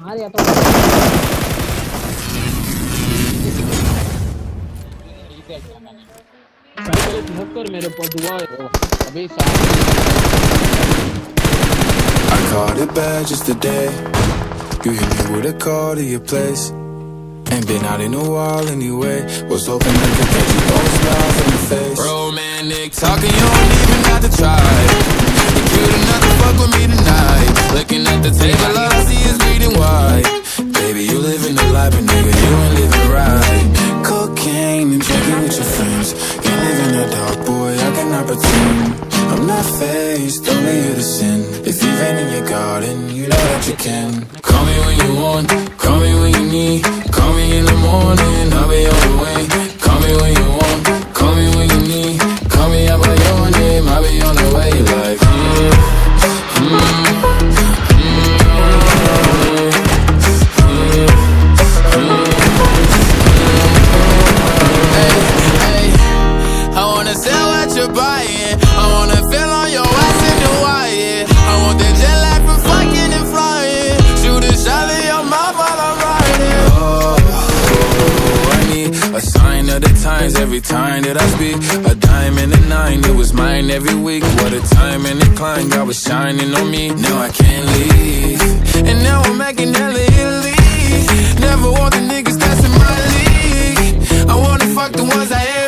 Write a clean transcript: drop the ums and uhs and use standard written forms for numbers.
मार या तो कर मेरे पर दुआ है अभी I caught it bad just today. You hit me with a call to your place. Ain't been out in a while anyway. Was hoping I could catch you both smiles in the face. Romantic talking, you don't even have to try. You cute enough to fuck with me tonight. Looking at the table, all I see is bleeding white. Baby, you living the life, but nigga, you ain't living right. Cocaine and drinking with your friends. You live in the dark, boy, I cannot pretend. I'm not faced, only you to sin. If you've been in your garden, you know that you can. Call me when you want, call me when you need. Call me in the morning, I'll be on the way. Call me when you want, call me when you need. Call me out by your name, I'll be on the way. Like I wanna sell what you're buying. I wanna feel on your ass in the wire. I want that jet lag from fucking and flying. Shoot a shot in your mouth while I'm riding. Oh, I need a sign of the times every time that I speak. A dime and a nine, it was mine every week. What a time and a climb, God was shining on me. Now I can't leave, and now I'm making hella Italy. Never want the niggas that's in my league. I wanna fuck the ones I am.